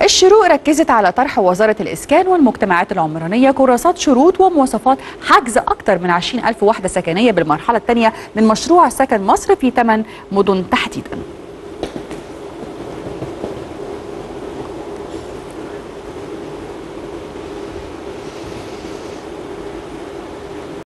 الشروق ركزت على طرح وزارة الإسكان والمجتمعات العمرانية كراسات شروط ومواصفات حجز أكثر من 20,000 وحدة سكنية بالمرحلة الثانية من مشروع سكن مصر في 8 مدن تحديدا.